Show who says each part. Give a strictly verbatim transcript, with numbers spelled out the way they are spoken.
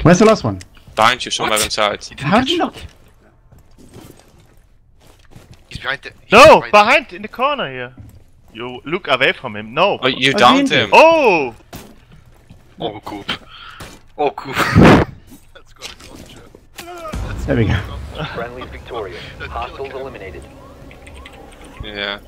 Speaker 1: Where's the last one?
Speaker 2: Behind you, somewhere inside.
Speaker 1: How did you not?
Speaker 3: He's behind the... He's
Speaker 4: No,
Speaker 3: right
Speaker 4: behind in the corner here. You look away from him. No.
Speaker 2: Oh, you
Speaker 1: I
Speaker 2: downed
Speaker 1: mean-
Speaker 2: him.
Speaker 4: Oh!
Speaker 3: Oh, Coop. Oh, Coop. That's got a gotcha. That's
Speaker 1: There we go.
Speaker 5: Friendly victorious. Hostiles eliminated.
Speaker 2: Yeah.